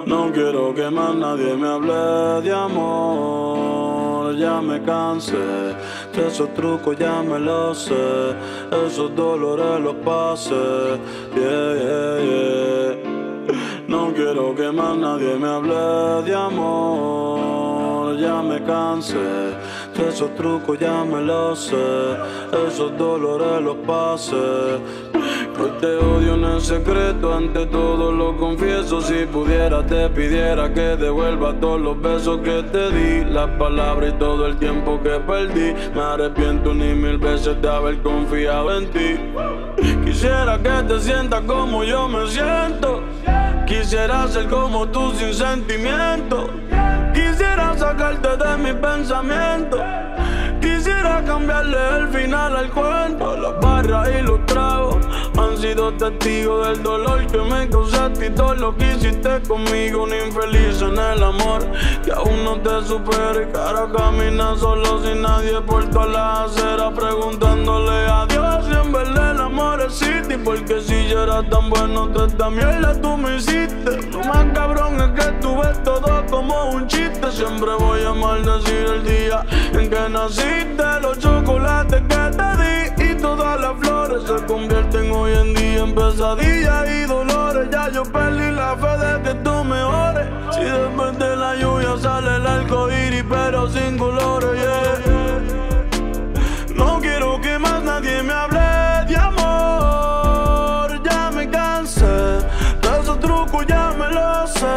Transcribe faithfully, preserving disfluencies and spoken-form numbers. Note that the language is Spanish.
No quiero que más nadie me hable de amor. Ya me cansé de esos trucos, ya me los sé. Esos dolores los pasé. Yeah, yeah, yeah. No quiero que más nadie me hable de amor. Ya me cansé de esos trucos, ya me los sé. Esos dolores los pasé. Hoy te odio en el secreto, ante todo lo confieso. Si pudiera te pidiera que devuelva todos los besos que te di, las palabras y todo el tiempo que perdí. Me arrepiento ni mil veces de haber confiado en ti. Quisiera que te sientas como yo me siento. Quisiera ser como tú sin sentimiento. Quisiera sacarte de mi pensamiento. Quisiera cambiarle el final al cuento. Las barras y los tragos han sido testigos del dolor que me causaste y todo lo que hiciste conmigo. Un infeliz en el amor que aún no te supera y que ahora camina solo sin nadie por todas las aceras, preguntándole a Dios si en verdad el amor existe. Porque si yo era tan bueno, toda esta mierda tú me hiciste. Lo más cabrón es que tú ves todo como un chiste. Siempre voy a maldecir el día en que naciste. Los chocolates que te di y todas las flores se convierten hoy en día en pesadillas y dolores. Ya yo perdí la fe de que tú mejores. Si después de la lluvia sale el arco iris pero sin colores, yeah. No quiero que más nadie me hable de amor. Ya me cansé de esos trucos, ya me lo sé.